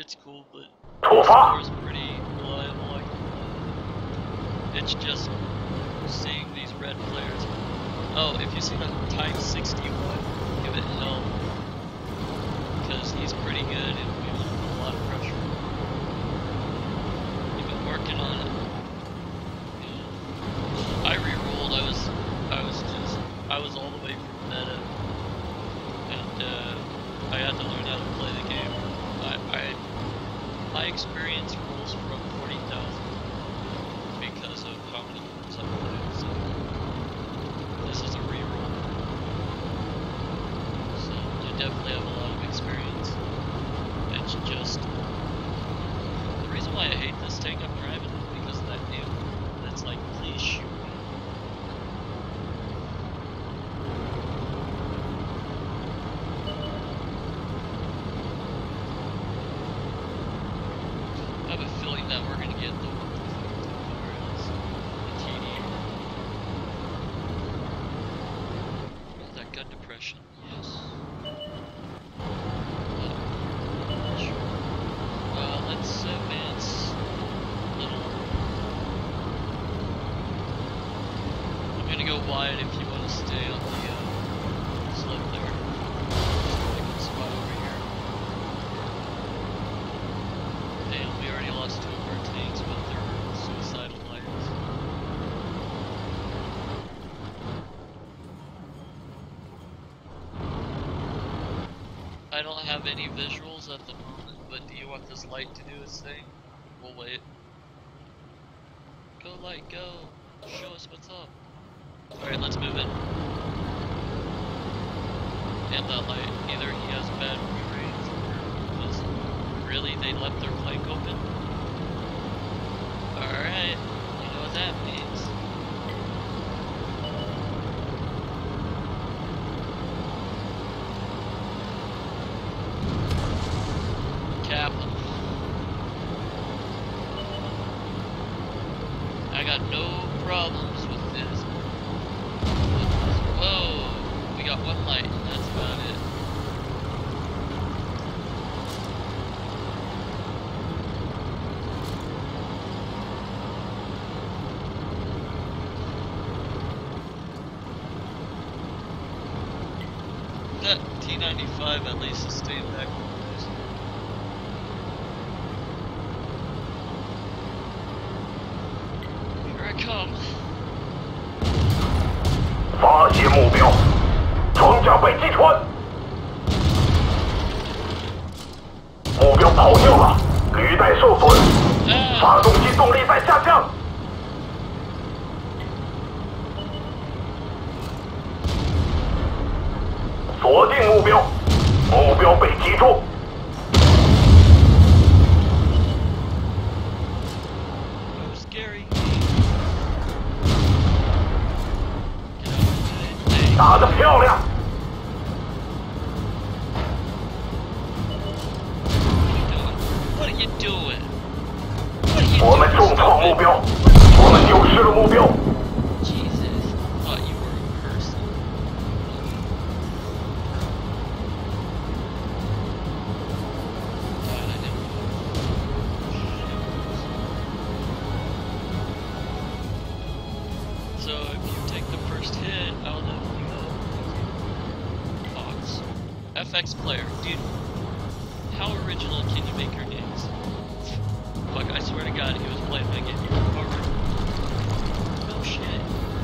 it's cool, but 出 the 发 score is pretty reliable. It's just seeing these red players. Oh, if you see the Type 61, give it hell, because he's pretty good and we put a lot of pressure. We've been working on it. Yeah. I re-rolled. I was all the way from meta, and I had to learn how to play the game. My experience rolls from 40,000 because of how many games I've played. So this is a re-roll. So I definitely have a lot of experience. It's just the reason why I hate this tank I'm driving is because of that amp that's like, please shoot me. I have a feeling that we're gonna get the TD. That gun depression, yes. Let's advance a little. I'm gonna go wide if you want to stay on the slope there. Just a good spot over here. Damn, we already lost 2 of our tanks with their suicidal lights. I don't have any visuals at the moment, but do you want this light to do its thing? We'll wait. Go light, go! Show us what's up. Alright, let's move it. And that light, either he has bad readings or doesn't. Really, they left their flank open? Alright, you know what that means. Cap. I got no problems with this. Whoa, we got one light, that's about it. That T95 at least is staying back. Here I come. 发现目标，装甲被击穿，目标跑掉了，履带受损，发动机动力在下降。锁定目标，目标被击中。 Scary. 打得漂亮！ What are you doing? 我们重创目标，我们丢失了目标。 Jesus, thought you were a person. God, I didn't know. So if you take the first hit, I'll let you know. Fox. FX player, dude. How original can you make your names? Fuck, I swear to God, he was playing my game. No shit.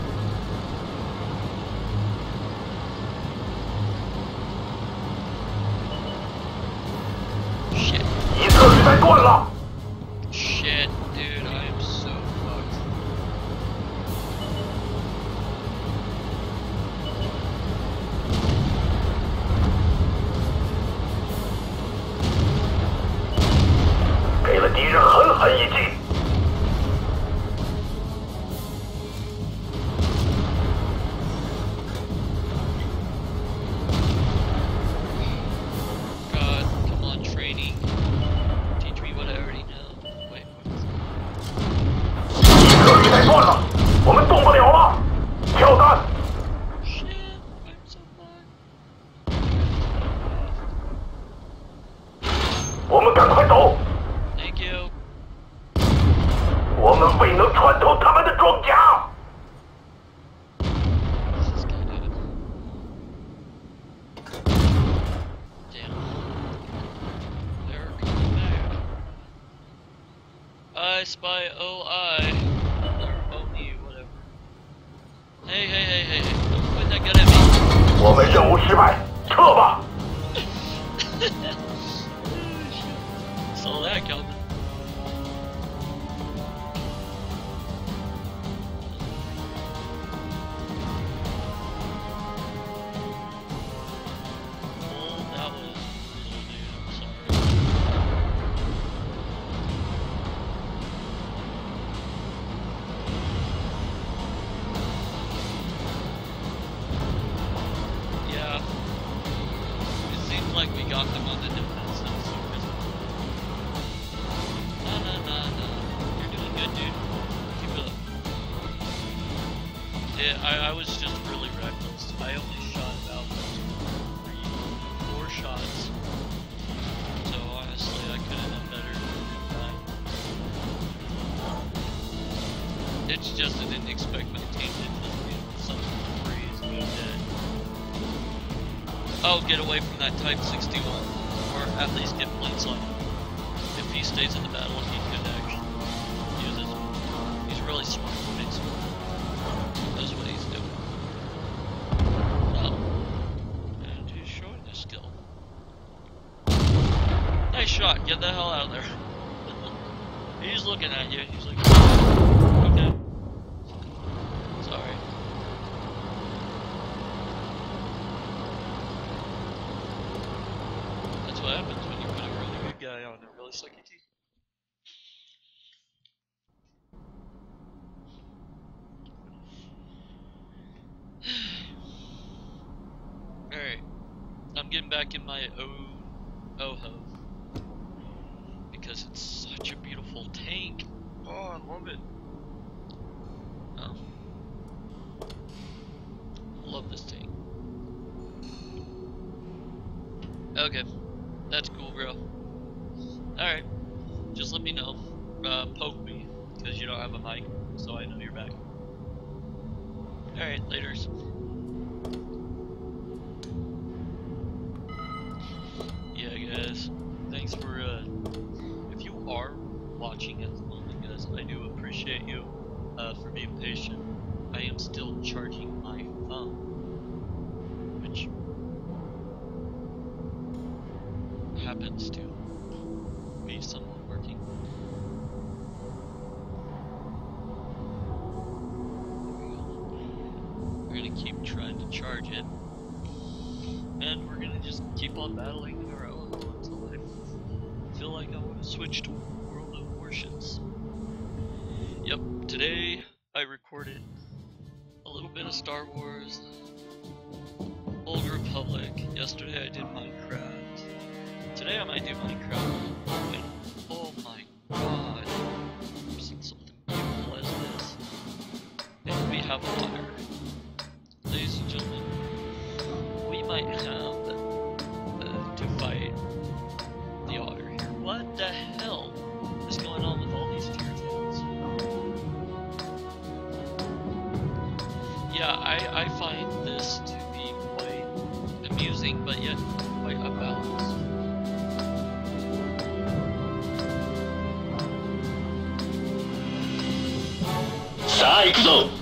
Shit. 一侧履带断了。 Shit, dude, I am so fucked. "给了敌人狠狠一击。 God, come on, training. Teach me what I already know. Wait, what is it? 一侧履带断了，我们动不了了。跳弹！ Shit, I'm so fucked. 我们赶快走！ I spy OI. Or ONI, whatever. Hey, hey, hey, hey, hey. Don't point that gun at me. 我们任务失败，撤吧。 Saw that coming. Oh, that was little dude, I'm sorry. Yeah. It seems like we got them on the defensive. You're doing good, dude. Keep it up. Yeah, I was just really reckless. I only shot about 4 shots. So honestly, I could have done better than that. It's just I didn't expect my team to just be something freeze me dead. Oh, get away from that Type 61. Or at least get blinks on him. If he stays in the battle, he could actually use his. He's really smart, basically. Knows what he's doing. Oh. And he's showing his skill. Nice shot, get the hell out of there. He's looking at you, he's like, okay. Sorry. That's what happens when you put a really good guy on a really sucky team. Alright. I'm getting back in my OHO. Because it's such a beautiful tank. Oh, I love it. Oh. Love this tank. Okay. That's cool, bro. Alright. Just let me know. Poke me. Because you don't have a mic. So I know you're back. Alright, laters. Yeah, guys. Thanks for, if you are watching at the moment, guys, I do appreciate you, for being patient. I am still charging my phone. Which happens to be somewhat working. We're gonna keep trying to charge it, and we're gonna just keep on battling in our own until I feel like I want to switch to World of Warships. Yep, today I recorded a little bit of Star Wars, Old Republic. Yesterday I did Minecraft. Today I might do Minecraft. And oh my god, I've seen something beautiful as this. And we have water. Ladies and gentlemen, we might have to fight the otter here. What the hell is going on with all these tier tails? Yeah, I find this to be quite amusing, but yet quite unbalanced. Psycho!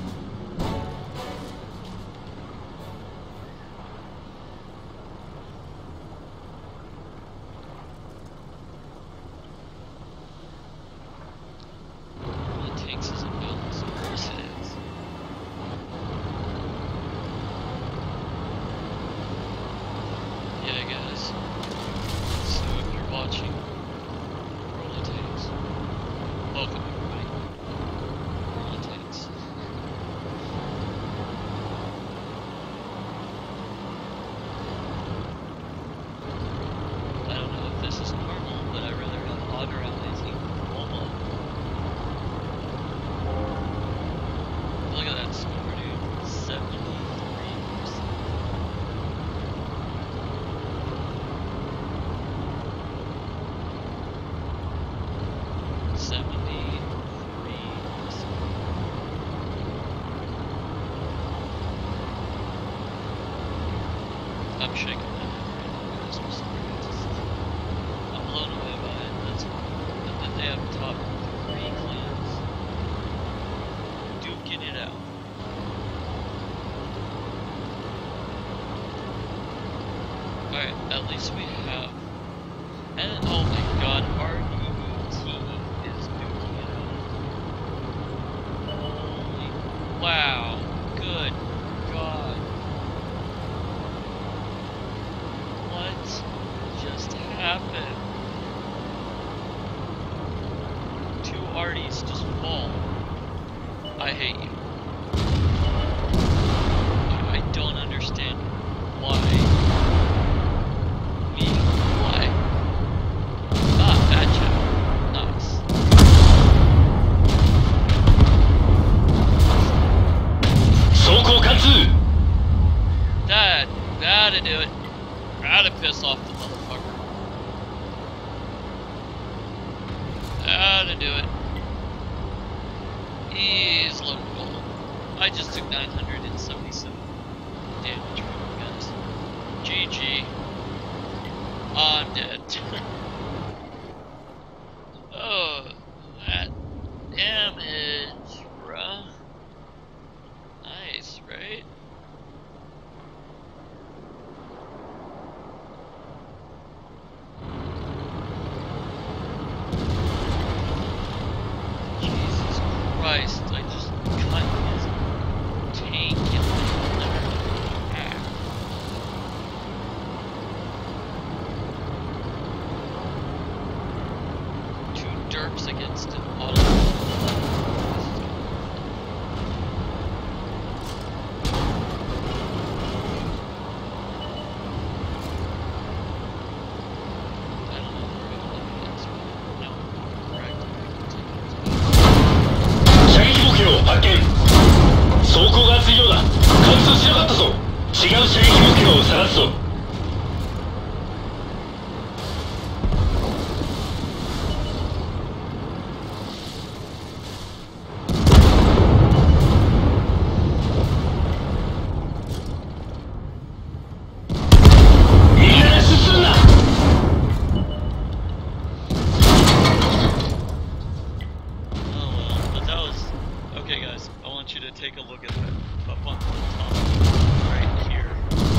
happened? Two arties just fall. I hate you. I don't understand why. Me, why? Ah, bad chat. Nice. That'd do it. That'd piss off the motherfucker. That'd do it. He's low goal. I just took 977 damage from you guys. GG. I'm dead. Oh, that damage, bruh. Nice, right? Jesus Christ, I just cut his tank in half. Two derps against an auto. Okay guys, I want you to take a look at that up on the top right here.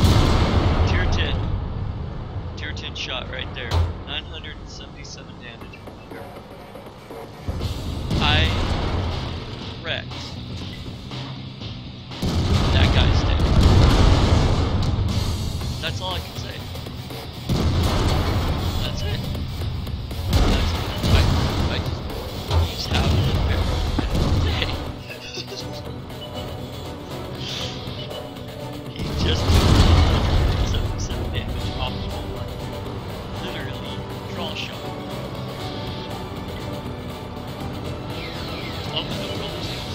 Tier 10 shot right there. 977 damage. I wrecked that guy's dead. That's all I can say. That's it. That's it. I just having a very day. He just took 77 damage off the whole line. Literally, draw shot. Up the roller things.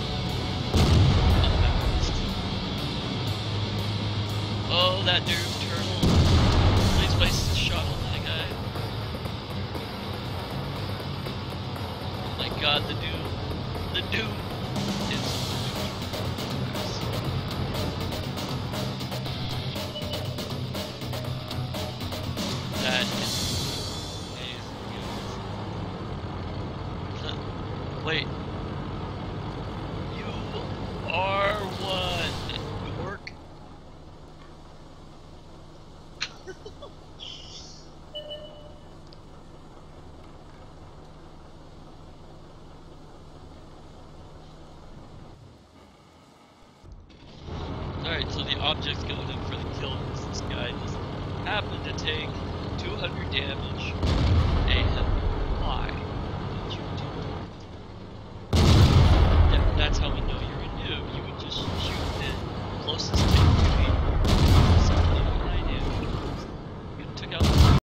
Oh, that Doom Turtle. Please place a shot on that guy. Oh my god, the Doom. The Doom is... That is amazing. Wait. You are one. York. Alright, so the object's going in for the kill because this guy just happened to take 200 damage and why?